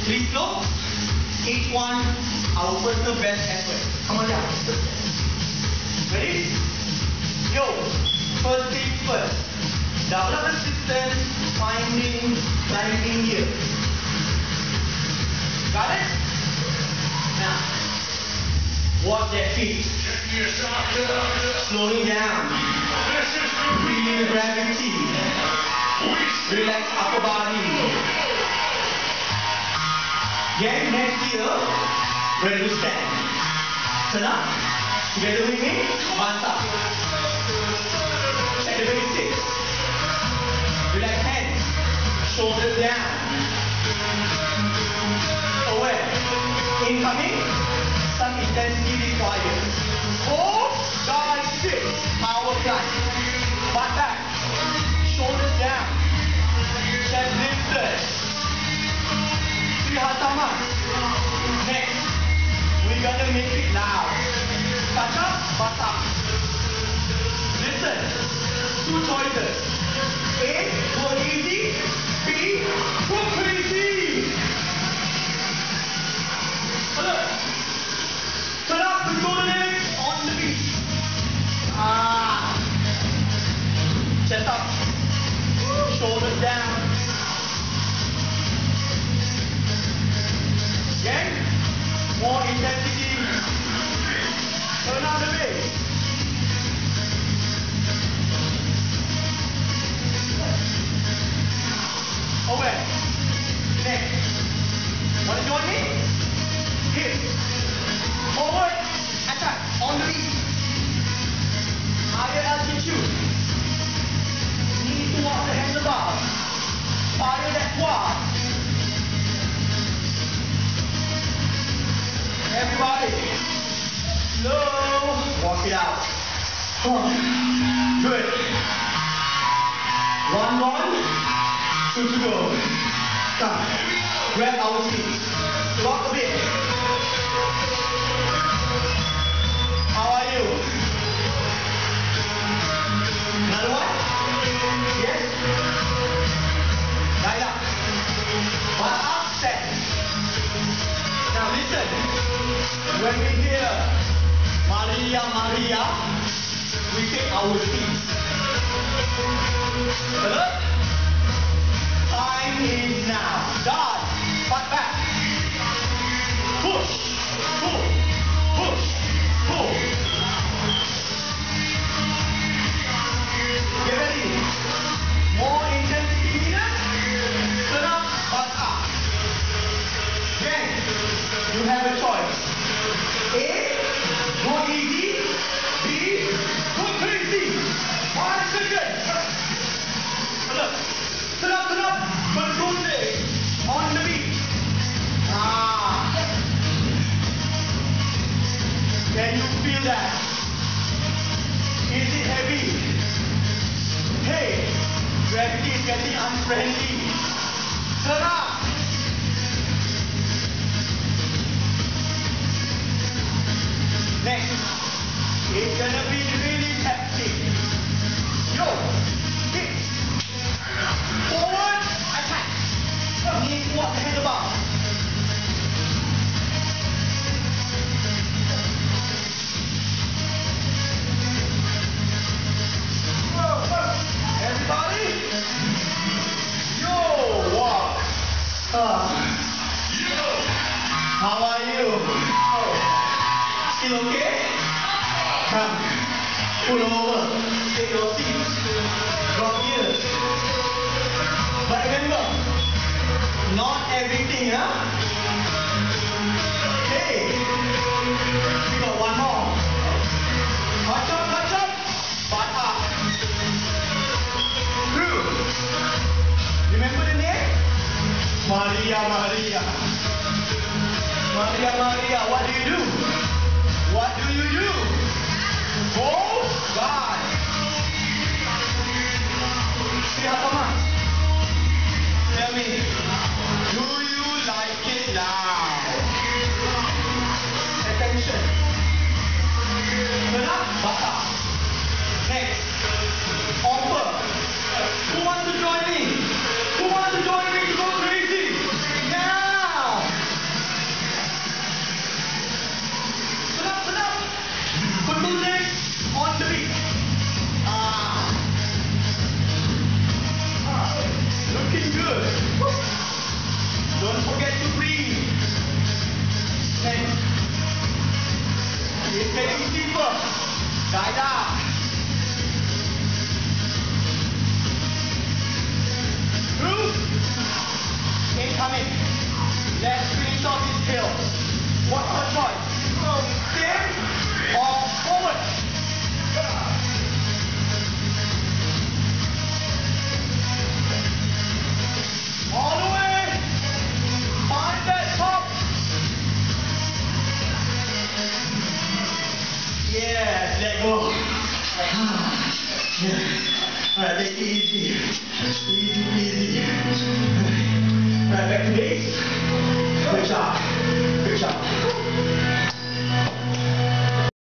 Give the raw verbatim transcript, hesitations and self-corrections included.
Three slopes, each one our personal best effort. Come on down. Ready? Yo, first things first. Double up resistance, finding, climbing here. Got it? Now, watch that feet. Slowing down. Feeling gravity. Relax upper body. Get next here. Ready to stand. Turn up. Together with me. One up. Check the basics. Relax hands. Shoulders down. Aware. Incoming. Some intensity required. Hold. Guide sit. Power plank. Butt back. Shoulders down. Chest lifted. Trihatama. Next. We're gonna make it loud. Touch up, butt up. Listen. Two choices. A, go easy. B, go crazy. Look. Turn up the shoulder legs on the beat. Ah. Chest up. Shoulders down. Again. More intensity. Turn up the base. Away. Next. Want to join me? Hip. Forward. Attack. On the beat. Higher altitude. Knee towards the handlebars. Fire that quad. Everybody. Slow. Walk it out. Good. One, one. Two to go. Come. Grab our seats. Rock a bit. How are you? Another one? Yes? Right up. One up, set. Now listen. When we hear Maria, Maria, we take our seats. Alert? Time is now. Guard. Butt back. Push. Pull. Push. Pull. Get ready. More intensity needed. Turn up. Butt up. Again. You have a choice. A. Go easy. B. Go crazy. One second. Look. Turn up, turn up. Control leg. On the beat. Ah. Can you feel that? Is it heavy? Hey. Gravity is getting unfriendly. Turn up. Next. It's gonna be really hectic. Yo. Hit. Forward, attack. Knee towards the handlebar. Everybody? Yo, wow. Uh, how are you? Still okay? Come. Pull over. Take your seat. Drop gears. But remember, not everything, huh? Okay. We got one more. Touch up, touch up. Butt up. Through. Remember the name? Maria, Maria. Maria, Maria, what do you do? What do you do? Hold, guard. Trihatama. Tell me, do you like it loud? Attention. Turn up, butt up. Next. Offer. Who wants to join me? Who wants to join me to go crazy? Now! Yeah. Alright, take it easy. Easy, easy. Alright, back to base. Good job.